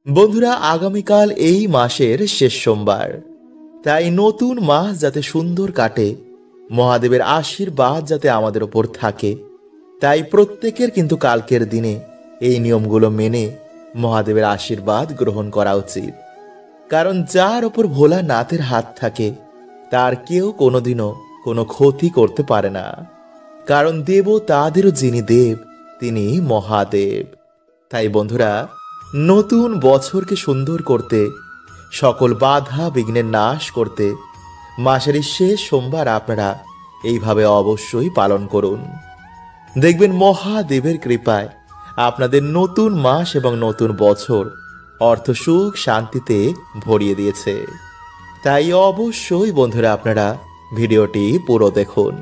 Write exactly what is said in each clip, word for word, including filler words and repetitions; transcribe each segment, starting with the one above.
বন্ধুরা, আগামীকাল এই মাসের শেষ সোমবার, তাই নতুন মাস যাতে সুন্দর কাটে, মহাদেবের আশীর্বাদ যাতে আমাদের ওপর থাকে, তাই প্রত্যেকের কিন্তু কালকের দিনে এই নিয়মগুলো মেনে মহাদেবের আশীর্বাদ গ্রহণ করা উচিত। কারণ যার ওপর ভোলানাথের হাত থাকে তার কেউ কোনোদিনও কোনো ক্ষতি করতে পারে না। কারণ দেব তাদেরও যিনি দেব, তিনি মহাদেব। তাই বন্ধুরা, নতুন বছরকে সুন্দর করতে, সকল বাধা বিঘ্নের নাশ করতে মাসের শেষ সোমবার আপনারা এইভাবে অবশ্যই পালন করুন। দেখবেন মহাদেবের কৃপায় আপনাদের নতুন মাস এবং নতুন বছর অর্থ সুখ শান্তিতে ভরিয়ে দিয়েছে। তাই অবশ্যই বন্ধুরা আপনারা ভিডিওটি পুরো দেখুন।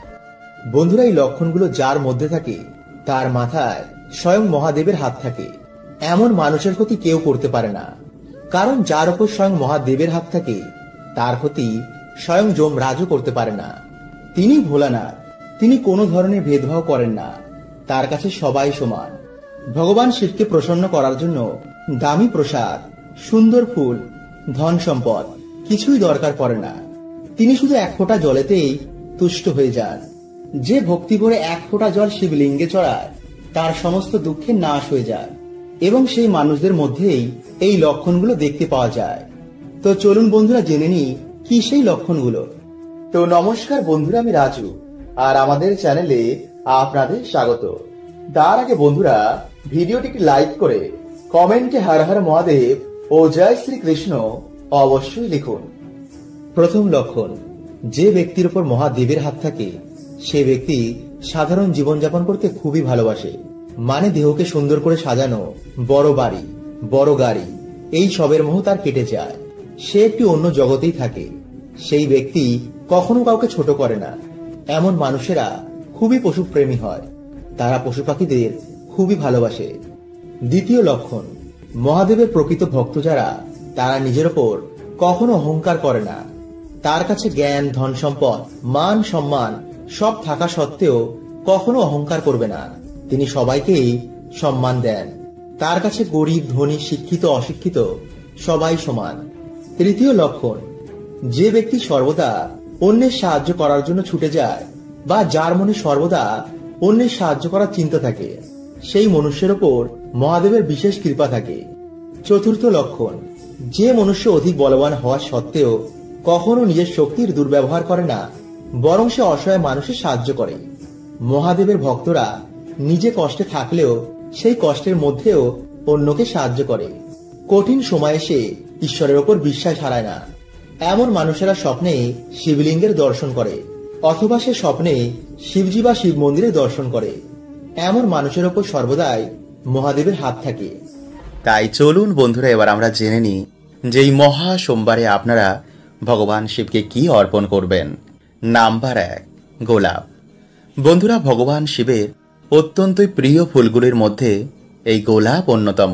বন্ধুরা, এই লক্ষণগুলো যার মধ্যে থাকে তার মাথায় স্বয়ং মহাদেবের হাত থাকে। এমন মানুষের ক্ষতি কেউ করতে পারে না। কারণ যার উপর স্বয়ং মহাদেবের হাত থাকে তার ক্ষতি স্বয়ং যমরাজও করতে পারে না। তিনি ভোলানাথ, তিনি কোনো ধরনের ভেদভাব করেন না। তার কাছে সবাই সমান। ভগবান শিবকে প্রসন্ন করার জন্য দামি প্রসাদ, সুন্দর ফুল, ধন সম্পদ কিছুই দরকার পড়ে না। তিনি শুধু এক ফোঁটা জলেতেই তুষ্ট হয়ে যান। যে ভক্তি ভরে এক ফোঁটা জল শিবলিঙ্গে চড়ায় তার সমস্ত দুঃখের নাশ হয়ে যায়, এবং সেই মানুষদের মধ্যেই এই লক্ষণগুলো দেখতে পাওয়া যায়। তো চলুন বন্ধুরা জেনে নিই কি সেই লক্ষণগুলো। তো নমস্কার বন্ধুরা, আমি রাজু, আর আমাদের চ্যানেলে আপনাদের স্বাগত। তার আগে বন্ধুরা, ভিডিওটিকে লাইক করে কমেন্টে হর হর মহাদেব ও জয় শ্রীকৃষ্ণ অবশ্যই লিখুন। প্রথম লক্ষণ, যে ব্যক্তির উপর মহাদেবের হাত থাকে সে ব্যক্তি সাধারণ জীবনযাপন করতে খুবই ভালোবাসে। মানে দেহকে সুন্দর করে সাজানো, বড় বাড়ি, বড় গাড়ি, এই সবের মোহ তার কেটে যায়। সে একটি অন্য জগতেই থাকে। সেই ব্যক্তি কখনো কাউকে ছোট করে না। এমন মানুষেরা খুবই পশুপ্রেমী হয়। তারা পশু পাখিদের খুবই ভালোবাসে। দ্বিতীয় লক্ষণ, মহাদেবের প্রকৃত ভক্ত যারা, তারা নিজের ওপর কখনো অহংকার করে না। তার কাছে জ্ঞান, ধন সম্পদ, মান সম্মান সব থাকা সত্ত্বেও কখনো অহংকার করবে না। তিনি সবাইকেই সম্মান দেন। তার কাছে গরিব, ধনী, শিক্ষিত, অশিক্ষিত সবাই সমান। তৃতীয় লক্ষণ, যে ব্যক্তি সর্বদা অন্যের সাহায্য করার জন্য ছুটে যায়, বা যার মনে সর্বদা অন্যের সাহায্য করার চিন্তা থাকে, সেই মনুষ্যের ওপর মহাদেবের বিশেষ কৃপা থাকে। চতুর্থ লক্ষণ, যে মনুষ্য অধিক বলবান হওয়া সত্ত্বেও কখনো নিজের শক্তির দুর্ব্যবহার করে না, বরং সে অসহায় মানুষের সাহায্য করে। মহাদেবের ভক্তরা নিজে কষ্টে থাকলেও সেই কষ্টের মধ্যেও অন্যকে সাহায্য করে। কঠিন সময়ে সে ঈশ্বরের ওপর বিশ্বাস হারায় না। এমন মানুষেরা স্বপ্নে শিবলিঙ্গের দর্শন করে, অথবা সে স্বপ্নে শিবজি বা শিব মন্দিরের দর্শন করে। এমন মানুষের ওপর সর্বদাই মহাদেবের হাত থাকে। তাই চলুন বন্ধুরা, এবার আমরা জেনে নিই যে এই মহা সোমবারে আপনারা ভগবান শিবকে কি অর্পণ করবেন। নাম্বার এক, গোলাপ। বন্ধুরা, ভগবান শিবের অত্যন্তই প্রিয় ফুলগুলির মধ্যে এই গোলাপ অন্যতম।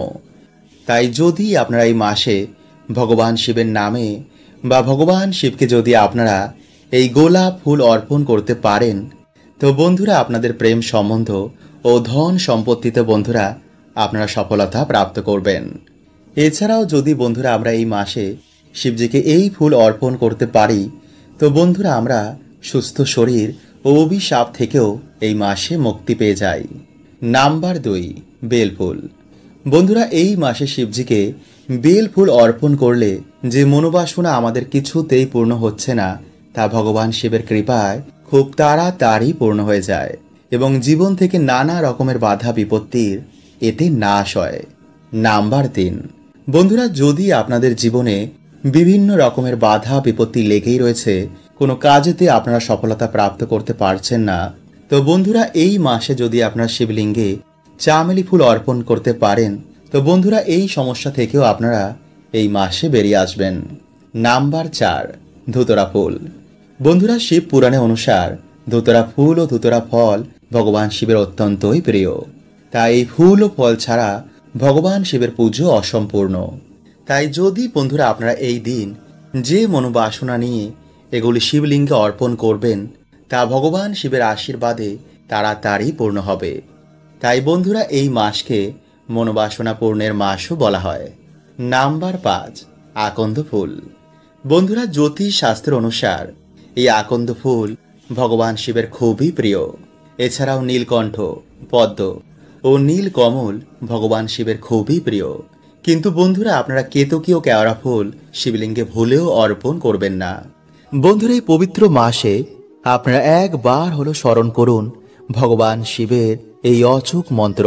তাই যদি আপনারা এই মাসে ভগবান শিবের নামে বা ভগবান শিবকে যদি আপনারা এই গোলাপ ফুল অর্পণ করতে পারেন, তো বন্ধুরা আপনাদের প্রেম সম্বন্ধ ও ধন সম্পত্তিতে বন্ধুরা আপনারা সফলতা প্রাপ্ত করবেন। এছাড়াও যদি বন্ধুরা আমরা এই মাসে শিবজিকে এই ফুল অর্পণ করতে পারি, তো বন্ধুরা আমরা সুস্থ শরীর ও অভিশাপ থেকেও এই মাসে মুক্তি পেয়ে যাই। নাম্বার দুই, বেলফুল। বন্ধুরা, এই মাসে শিবজিকে বেল ফুল অর্পণ করলে যে মনোবাসনা আমাদের কিছুতেই পূর্ণ হচ্ছে না, তা ভগবান শিবের কৃপায় খুব তাড়াতাড়ি পূর্ণ হয়ে যায় এবং জীবন থেকে নানা রকমের বাধা বিপত্তির এতে নাশ হয়। নাম্বার তিন, বন্ধুরা, যদি আপনাদের জীবনে বিভিন্ন রকমের বাধা বিপত্তি লেগেই রয়েছে, কোনো কাজেতে আপনারা সফলতা প্রাপ্ত করতে পারছেন না, তো বন্ধুরা এই মাসে যদি আপনারা শিবলিঙ্গে চামেলি ফুল অর্পণ করতে পারেন, তো বন্ধুরা এই সমস্যা থেকেও আপনারা এই মাসে বেরিয়ে আসবেন। নাম্বার চার, ধুতরা ফুল। বন্ধুরা, শিব পুরাণে অনুসার ধুতরা ফুল ও ধুতরা ফল ভগবান শিবের অত্যন্তই প্রিয়। তাই এই ফুল ও ফল ছাড়া ভগবান শিবের পুজো অসম্পূর্ণ। তাই যদি বন্ধুরা আপনারা এই দিন যে মনোবাসনা নিয়ে এগুলি শিবলিঙ্গে অর্পণ করবেন, তা ভগবান শিবের আশীর্বাদে তাড়াতাড়ি পূর্ণ হবে। তাই বন্ধুরা এই মাসকে মনোবাসনা পূর্ণের মাসও বলা হয়। নাম্বার পাঁচ, আকন্দ ফুল। বন্ধুরা, জ্যোতিষ শাস্ত্র অনুসার এই আকন্দ ফুল ভগবান শিবের খুবই প্রিয়। এছাড়াও নীলকণ্ঠ, পদ্ম ও নীলকমল ভগবান শিবের খুবই প্রিয়। কিন্তু বন্ধুরা, আপনারা কেতকী ও কেওড়া ফুল শিবলিঙ্গে ভুলেও অর্পণ করবেন না। বন্ধুরা, এই পবিত্র মাসে আপনারা একবার হলো স্মরণ করুন ভগবান শিবের এই অচূক মন্ত্র,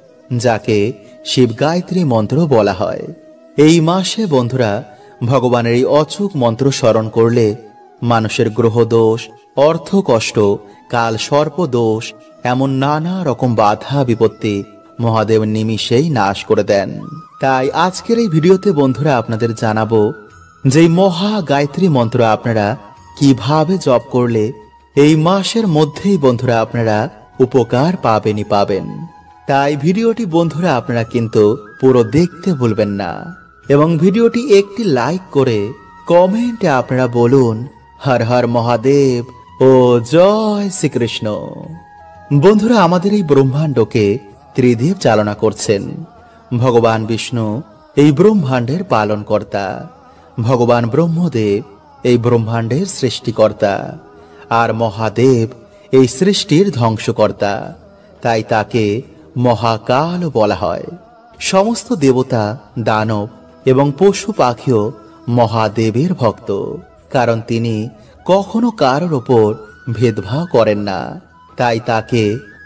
যাকে শিব গায়ত্রী মন্ত্র বলা হয়। এই মাসে বন্ধুরা ভগবানের এই অচূক মন্ত্র স্মরণ করলে মানুষের গ্রহ দোষ, অর্থ কষ্ট, কাল সর্প দোষ, এমন নানা রকম বাধা বিপত্তি মহাদেব নিমিষেই নাশ করে দেন। তাই আজকের এই ভিডিওতে বন্ধুরা আপনাদের জানাবো যে মহা গায়ত্রী মন্ত্র আপনারা কিভাবে জপ করলে এই মাসের মধ্যেই বন্ধুরা আপনারা উপকার পাবেনই পাবেন। তাই ভিডিওটি বন্ধুরা আপনারা কিন্তু পুরো দেখতে ভুলবেন না, এবং ভিডিওটি একটি লাইক করে কমেন্টে আপনারা বলুন হর হর মহাদেব ও জয় শ্রীকৃষ্ণ। বন্ধুরা, আমাদের এই ব্রহ্মাণ্ডকে ত্রিদেব চালনা করছেন। ভগবান বিষ্ণু এই ব্রহ্মাণ্ডের পালনকর্তা, ভগবান ব্রহ্মদেব এই ব্রহ্মাণ্ডের সৃষ্টিকর্তা, আর মহাদেব এই সৃষ্টির ধ্বংসকর্তা। তাই তাকে মহাকাল বলা হয়। সমস্ত দেবতা, দানব এবং পশু পাখিও মহাদেবের ভক্ত, কারণ তিনি কখনো কারোর ওপর ভেদভাব করেন না। তাই তাকে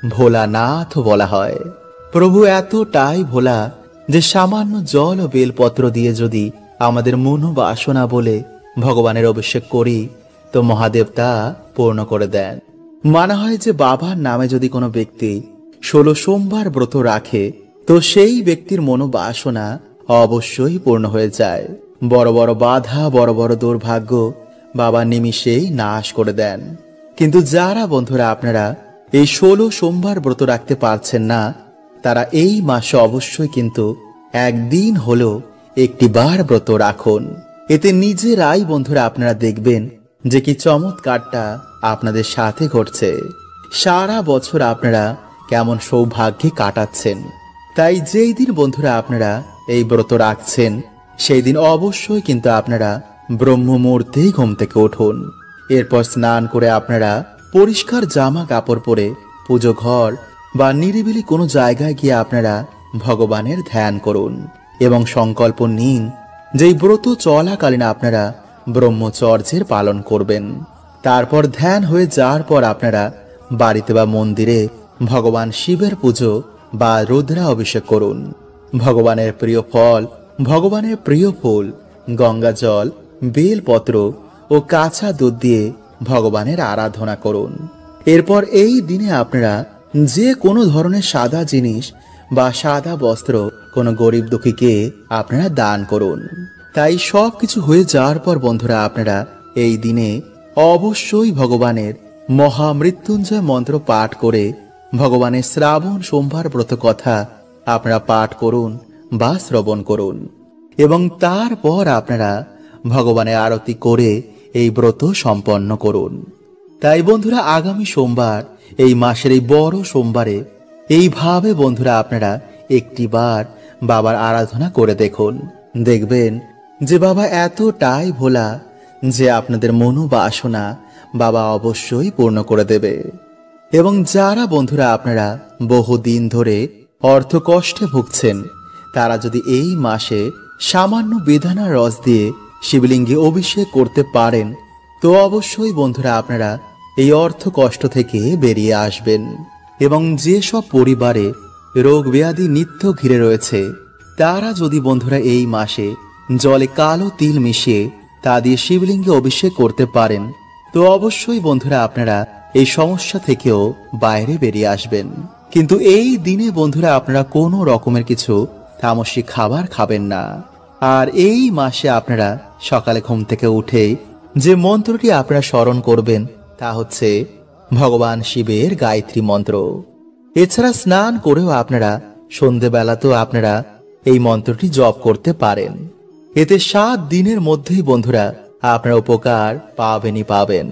ভোলানাথ বলা হয়। প্রভু এতটাই ভোলা যে সামান্য জল ও বেলপত্র দিয়ে যদি আমাদের মনোবাসনা বলে ভগবানের অভিষেক করি তো মহাদেব তা পূর্ণ করে দেন। মানা হয় যে বাবার নামে যদি কোনো ব্যক্তি ষোলো সোমবার ব্রত রাখে তো সেই ব্যক্তির মনোবাসনা অবশ্যই পূর্ণ হয়ে যায়। বড় বড় বাধা, বড় বড় দুর্ভাগ্য বাবা নিমিষেই নাশ করে দেন। কিন্তু যারা বন্ধুরা আপনারা এই ষোলো সোমবার ব্রত রাখতে পারছেন না, তারা এই মাসে অবশ্যই কিন্তু একদিন হলো একটি বার ব্রত রাখুন। এতে নিজেরাই বন্ধুরা আপনারা দেখবেন যে কি চমৎকারটা আপনাদের সাথে ঘটছে। সারা বছর আপনারা কেমন সৌভাগ্যে কাটাচ্ছেন। তাই যেই দিন বন্ধুরা আপনারা এই ব্রত রাখছেন সেই দিন অবশ্যই কিন্তু আপনারা ব্রহ্ম মুহূর্তেই ঘুম থেকে উঠুন। এরপর স্নান করে আপনারা পরিষ্কার জামা কাপড় পরে পুজো ঘর বা নিরিবিলি কোনো জায়গায় গিয়ে আপনারা ভগবানের ধ্যান করুন এবং সংকল্প নিন যেই ব্রত চলাকালীন আপনারা ব্রহ্মচর্যের পালন করবেন। তারপর ধ্যান হয়ে যাওয়ার পর আপনারা বাড়িতে বা মন্দিরে ভগবান শিবের পুজো বা রুদ্রা অভিষেক করুন। ভগবানের প্রিয় ফল, ভগবানের প্রিয় ফুল, গঙ্গা জল, বেলপত্র ও কাঁচা দুধ দিয়ে ভগবানের আরাধনা করুন। এরপর এই দিনে আপনারা যে কোনো ধরনের সাদা জিনিস বা সাদা বস্ত্র কোনো গরিব দুঃখীকে আপনারা দান করুন। তাই সব কিছু হয়ে যাওয়ার পর বন্ধুরা আপনারা এই দিনে অবশ্যই ভগবানের মহামৃত্যুঞ্জয় মন্ত্র পাঠ করে ভগবানের শ্রাবণ সোমবার ব্রত কথা আপনারা পাঠ করুন বা শ্রবণ করুন, এবং তারপর আপনারা ভগবানের আরতি করে এই ব্রত সম্পন্ন করুন। তাই বন্ধুরা আগামী সোমবার, এই মাসের এই বড় সোমবারে এইভাবে বন্ধুরা আপনারা একটি বার বাবার আরাধনা করে দেখুন। দেখবেন যে বাবা এতটাই ভোলা যে আপনাদের মনোবাসনা বাবা অবশ্যই পূর্ণ করে দেবে। এবং যারা বন্ধুরা আপনারা বহুদিন ধরে অর্থ কষ্টে ভুগছেন, তারা যদি এই মাসে সামান্য বেদানার রস দিয়ে শিবলিঙ্গে অভিষেক করতে পারেন তো অবশ্যই বন্ধুরা আপনারা এই অর্থ কষ্ট থেকে বেরিয়ে আসবেন। এবং যেসব পরিবারে রোগ ব্যাধি নিত্য ঘিরে রয়েছে তারা যদি বন্ধুরা এই মাসে জলে কালো তিল মিশিয়ে তা দিয়ে শিবলিঙ্গে অভিষেক করতে পারেন তো অবশ্যই বন্ধুরা আপনারা এই সমস্যা থেকেও বাইরে বেরিয়ে আসবেন। কিন্তু এই দিনে বন্ধুরা আপনারা কোনো রকমের কিছু তামসিক খাবার খাবেন না। আর এই মাসে আপনারা সকালে ঘুম থেকে উঠেই যে মন্ত্রটি আপনারা স্মরণ করবেন তা হচ্ছে ভগবান শিবের গায়ত্রী মন্ত্র। এছাড়া স্নান করেও আপনারা সন্ধেবেলাতেও আপনারা এই মন্ত্রটি জপ করতে পারেন। এতে সাত দিনের মধ্যেই বন্ধুরা আপনারা উপকার পাবেনই পাবেন।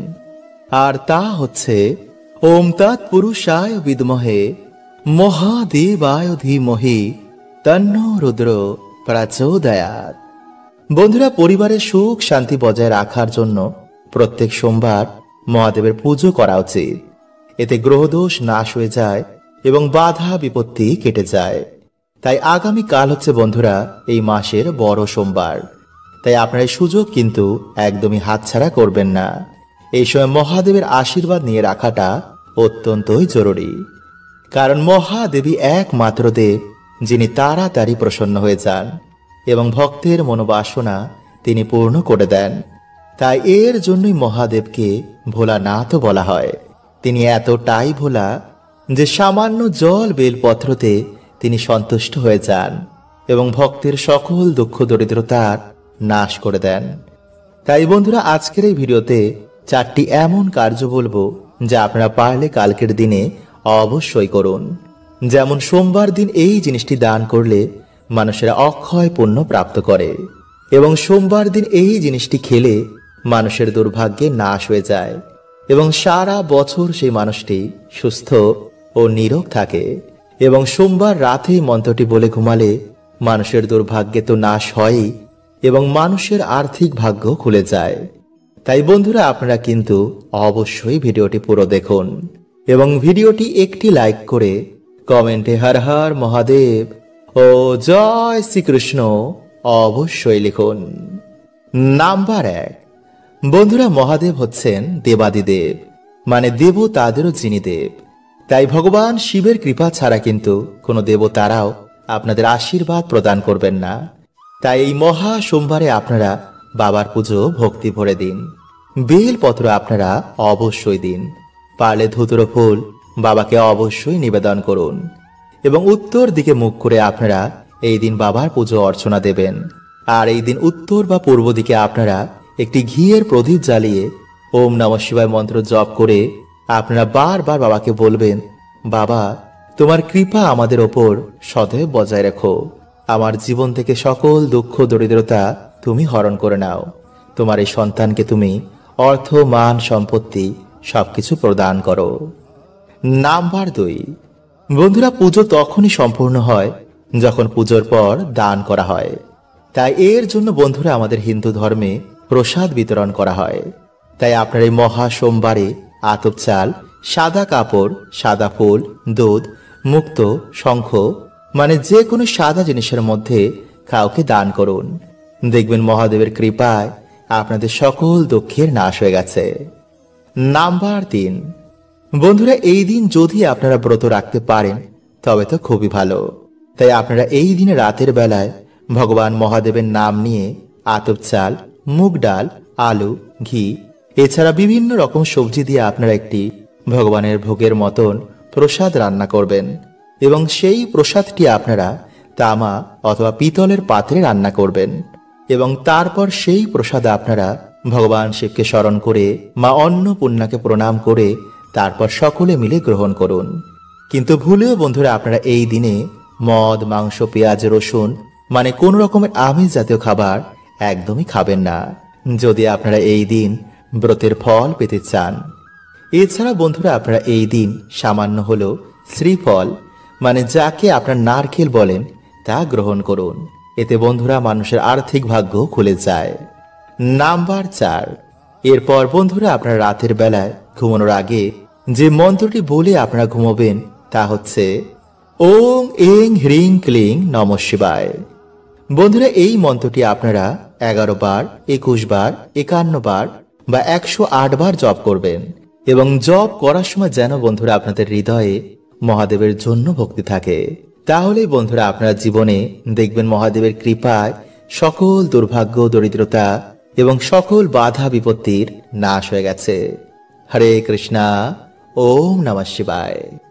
আর তা হচ্ছে ওম তৎপুরুষায় বিদ্মহে মহাদেবায় ধীমহি তন্নো রুদ্র প্রচোদয়াৎ। বন্ধুরা, পরিবারের সুখ শান্তি বজায় রাখার জন্য প্রত্যেক সোমবার মহাদেবের পুজো করা উচিত। এতে গ্রহদোষ নাশ হয়ে যায় এবং বাধা বিপত্তি কেটে যায়। তাই আগামী কাল হচ্ছে বন্ধুরা এই মাসের বড় সোমবার। তাই আপনার এই সুযোগ কিন্তু একদমই হাতছাড়া করবেন না। এই সময় মহাদেবের আশীর্বাদ নিয়ে রাখাটা অত্যন্তই জরুরি, কারণ মহাদেবী একমাত্র দেব যিনি তাড়াতাড়ি প্রসন্ন হয়ে যান এবং ভক্তের মনোবাসনা তিনি পূর্ণ করে দেন। তাই এর জন্যই মহাদেবকে ভোলানাথ বলা হয়। তিনি এতটাই ভোলা যে সামান্য জল বেলপত্রতে তিনি সন্তুষ্ট হয়ে যান এবং ভক্তের সকল দুঃখ দরিদ্রতার নাশ করে দেন। তাই বন্ধুরা, আজকের এই ভিডিওতে চারটি এমন কার্য বলবো যা আপনারা পারলে কালকের দিনে অবশ্যই করুন। যেমন সোমবার দিন এই জিনিসটি দান করলে মানুষেরা অক্ষয় পুণ্য প্রাপ্ত করে এবং সোমবার দিন এই জিনিসটি খেলে মানুষের দুর্ভাগ্যে নাশ হয়ে যায় এবং সারা বছর সেই মানুষটি সুস্থ ও নিরোগ থাকে। এবং সোমবার রাতে মন্ত্রটি বলে ঘুমালে মানুষের দুর্ভাগ্যে তো নাশ হয়ই এবং মানুষের আর্থিক ভাগ্য খুলে যায়। তাই বন্ধুরা, আপনারা কিন্তু অবশ্যই ভিডিওটি পুরো দেখুন এবং ভিডিওটি একটি লাইক করে কমেন্টে হর হর মহাদেব ও জয় শ্রীকৃষ্ণ অবশ্যই লিখুন। নাম্বার এক, বন্ধুরা, মহাদেব হচ্ছেন দেবাদিদেব, মানে দেবতাদেরও যিনি দেব। তাই ভগবান শিবের কৃপা ছাড়া কিন্তু কোনো দেবতারাও আপনাদের আশীর্বাদ প্রদান করবেন না। তাই এই মহা সোমবারে আপনারা বাবার পুজো ভক্তি ভরে দিন। বেলপত্র আপনারা অবশ্যই দিন। পারলে ধুতুরো ফুল বাবাকে অবশ্যই নিবেদন করুন এবং উত্তর দিকে মুখ করে আপনারা এই দিন বাবার পুজো অর্চনা দেবেন। আর এই দিন উত্তর বা পূর্ব দিকে আপনারা একটি ঘিয়ের প্রদীপ জ্বালিয়ে ওম নমঃ শিবায় মন্ত্র জপ করে আপনারা বারবার বাবাকে বলবেন, বাবা, তোমার কৃপা আমাদের ওপর সদৈব বজায় রেখো। আমার জীবন থেকে সকল দুঃখ দরিদ্রতা তুমি হরণ করে নাও। তোমার এই সন্তানকে তুমি অর্থ মান সম্পত্তি সবকিছু প্রদান করো। নাম্বার দুই, বন্ধুরা, পুজো তখনই সম্পূর্ণ হয় যখন পুজোর পর দান করা হয়। তাই এর জন্য বন্ধুরা আমাদের হিন্দু ধর্মে প্রসাদ বিতরণ করা হয়। তাই আপনার এই মহা সোমবারে আতপ চাল, সাদা কাপড়, সাদা ফুল, দুধ, মুক্তো, শঙ্খ, মানে যে কোনো সাদা জিনিসের মধ্যে কাউকে দান করুন। দেখবেন মহাদেবের কৃপায় আপনাদের সকল দুঃখের নাশ হয়ে গেছে। নাম্বার তিন, বন্ধুরা, এই দিন যদি আপনারা ব্রত রাখতে পারেন তবে তো খুবই ভালো। তাই আপনারা এই দিনে রাতের বেলায় ভগবান মহাদেবের নাম নিয়ে আতপ চাল, মুগ ডাল, আলু, ঘি এছাড়া বিভিন্ন রকম সবজি দিয়ে আপনারা একটি ভগবানের ভোগের মতন প্রসাদ রান্না করবেন এবং সেই প্রসাদটি আপনারা তামা অথবা পিতলের পাত্রে রান্না করবেন এবং তারপর সেই প্রসাদ আপনারা ভগবান শিবকে স্মরণ করে মা অন্নপূর্ণাকে প্রণাম করে তারপর সকলে মিলে গ্রহণ করুন। কিন্তু ভুলেও বন্ধুরা আপনারা এই দিনে মদ, মাংস, পেঁয়াজ, রসুন মানে কোন রকমের আমিষ জাতীয় খাবার একদমই খাবেন না, যদি আপনারা এই দিন ব্রতের ফল পেতে চান। এছাড়া বন্ধুরা আপনারা এই দিন সামান্য হলেও শ্রীফল মানে যাকে আপনার নারকেল বলেন তা গ্রহণ করুন। এতে বন্ধুরা মানুষের আর্থিক ভাগ্য খুলে যায়। নাম্বার চার, এরপর বন্ধুরা আপনারা রাতের বেলায় ঘুমানোর আগে যে মন্ত্রটি বলে আপনারা ঘুমাবেন তা হচ্ছে ওং এং হ্রিং ক্লিং নমঃ শিবায়। বন্ধুরা এই মন্ত্রটি আপনারা এগারো বার, একুশ বার, একান্ন বার বা একশো আট বার জপ করবেন এবং জপ করার সময় যেন বন্ধুরা আপনাদের হৃদয়ে মহাদেবের জন্য ভক্তি থাকে। তাহলেই বন্ধুরা আপনার জীবনে দেখবেন মহাদেবের কৃপায় সকল দুর্ভাগ্য, দরিদ্রতা এবং সকল বাধা বিপত্তির নাশ হয়ে গেছে। হরে কৃষ্ণা, ওম নমঃ শিবায়।